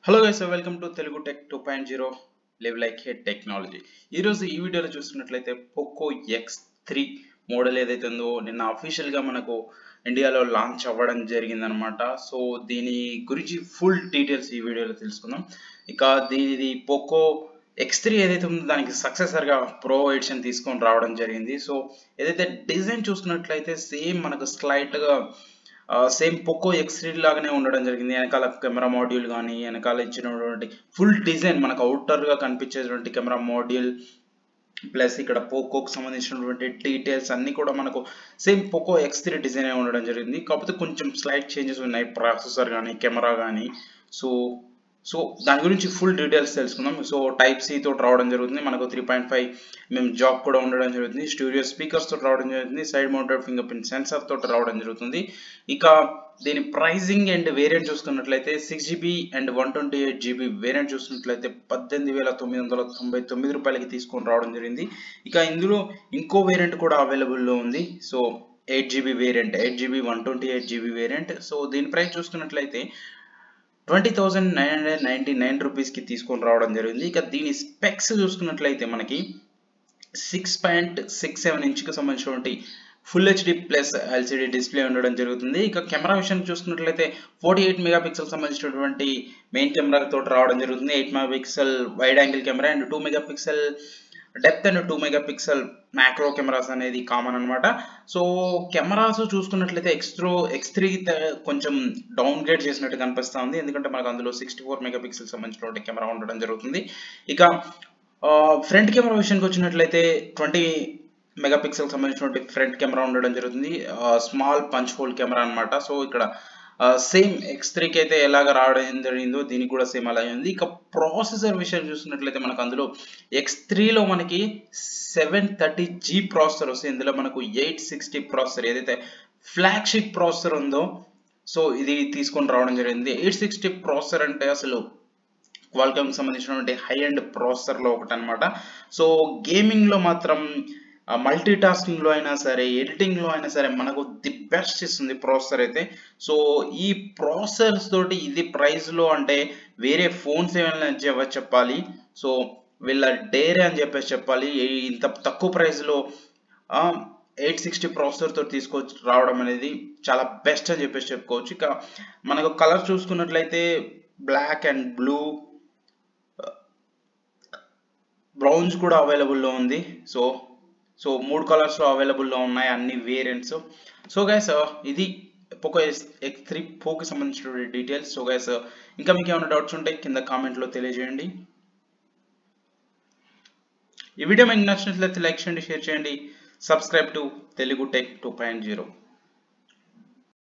Hello guys, welcome to TeluguTech 2.0 Live Like It Technology. ఈ రోజు ఈ వీడియోలో చూస్తున్నట్లయితే Poco X3 మోడల్ ఏదైతే ఉందో నిన్న అఫీషియల్ గా మనకు ఇండియాలో లాంచ్ అవ్వడం జరిగిందనమాట. సో దీని గురించి ఫుల్ డీటెయిల్స్ ఈ వీడియోలో తెలుసుకుందాం. ఇక దీనిది Poco X3 ఏదైతే ఉందో దానికి సక్సెసర్ గా ప్రో ఎడిషన్ తీసుకొని రావడం జరిగింది. సో ఏదైతే డిజైన్ చూసుకున్నట్లయితే సేమ్ మనకు స్లైట్ గా సేమ్ పోకో X3 లాగానే ఉండడం జరిగింది. వెనకాల కెమెరా మాడ్యూల్ కానీ వెనకాల ఇచ్చినటువంటి ఫుల్ డిజైన్ మనకు అవుటర్ గా కనిపించేటువంటి కెమెరా మాడ్యూల్ ప్లస్ ఇక్కడ పోకోకి సంబంధించినటువంటి డీటెయిల్స్ అన్ని కూడా మనకు సేమ్ పోకో X3 డిజైన్ ఉండడం జరిగింది. కాకపోతే కొంచెం స్లైట్ చేంజెస్ ఉన్నాయి, ప్రాసెసర్ కానీ కెమెరా కానీ. సో దాని గురించి ఫుల్ డీటెయిల్స్ తెలుసుకుందాం. సో టైప్ సి తోటి రావడం జరుగుతుంది, మనకు 3.5mm జాక్ కూడా ఉండడం జరుగుతుంది, స్టూడియో స్పీకర్స్ తోటి రావడం జరుగుతుంది, side mounted fingerprint sensor తోటి రావడం జరుగుతుంది. ఇక దీని ప్రైజింగ్ అండ్ వేరియంట్ చూసుకున్నట్లయితే 6GB అండ్ 128GB వేరియంట్ చూసుకున్నట్లయితే 18,999 రూపాయలకి తీసుకొని రావడం జరిగింది. ఇక ఇందులో ఇంకో వేరియంట్ కూడా అవైలబుల్లో ఉంది. So 8GB variant, 8GB 128GB variant. So దీని ప్రైస్ చూసుకున్నట్లయితే 20,999 రూపీస్కి తీసుకొని రావడం జరిగింది. ఇక దీని స్పెక్స్ చూసుకున్నట్లయితే మనకి 6.67 ఇంచ్కి సంబంధించినటువంటి full HD plus LCD display ఉండడం జరుగుతుంది. ఇక కెమెరా విషయం చూసుకున్నట్లయితే 48 మెగాపిక్సెల్ సంబంధించినటువంటి మెయిన్ కెమెరా తోటి రావడం జరుగుతుంది. 8 megapixel wide angle camera and 2 megapixel depth and 2 megapixel macro cameras అనేది కామన్ అనమాట. సో కెమెరాస్ చూసుకున్నట్లయితే X3 కొంచెం డౌన్ గ్రేడ్ చేసినట్టు కనిపిస్తూ ఉంది, ఎందుకంటే మనకు అందులో 64 మెగాపిక్సెల్ సంబంధించినటువంటి కెమెరా ఉండడం జరుగుతుంది. ఇక ఫ్రంట్ కెమెరా విషయానికి వచ్చినట్లయితే 20 మెగాపిక్సెల్ సంబంధించినటువంటి ఫ్రంట్ కెమెరా ఉండడం జరుగుతుంది, స్మాల్ పంచ్ హోల్ కెమెరా అనమాట. సో ఇక్కడ సేమ్ X3కి అయితే ఎలాగ రావడం జరిగిందో దీనికి కూడా సేమ్ అలాగే ఉంది. ఇక ప్రాసెసర్ విషయం చూసుకున్నట్లయితే మనకు అందులో X3లో మనకి 730G ప్రాసెసర్ వస్తుంది. ఇందులో మనకు 860 ప్రాసెసర్ ఏదైతే ఫ్లాగ్షిప్ ప్రాసెసర్ ఉందో సో ఇది తీసుకొని రావడం జరిగింది. 860 ప్రాసెసర్ అంటే అసలు క్వాల్కామ్కి సంబంధించినటువంటి హై అండ్ ప్రాసెసర్లో ఒకటి అనమాట. సో గేమింగ్లో మాత్రం మల్టీ టాస్కింగ్లో అయినా సరే ఎడిటింగ్లో అయినా సరే మనకు ది బెస్ట్ ఇస్తుంది ప్రాసెసర్ అయితే. సో ఈ ప్రాసెసర్స్ తోటి ఇది ప్రైస్లో అంటే వేరే ఫోన్స్ ఏమైనా చెప్పాలి. సో వీళ్ళ డేరే అని చెప్పేసి చెప్పాలి. ఇంత తక్కువ ప్రైస్లో 860 ప్రాసెసర్ తోటి తీసుకొచ్చి రావడం అనేది చాలా బెస్ట్ అని చెప్పేసి చెప్పుకోవచ్చు. ఇక మనకు కలర్ చూసుకున్నట్లయితే బ్లాక్ అండ్ బ్రౌన్స్ కూడా అవైలబుల్లో ఉంది. సో 3 కలర్స్లో అవైలబుల్లో ఉన్నాయి అన్ని వేరియంట్స్. సో గైస్ ఇది పోకో X3 పోకి సంబంధించిన డీటెయిల్స్. సో గైస్ ఇంకా మీకు ఏమైనా డౌట్స్ ఉంటే కింద కామెంట్లో తెలియజేయండి. ఈ వీడియో మీకు నచ్చినట్లయితే లైక్ చేయండి, షేర్ చేయండి, సబ్స్క్రైబ్ టు TeluguTech 2.0.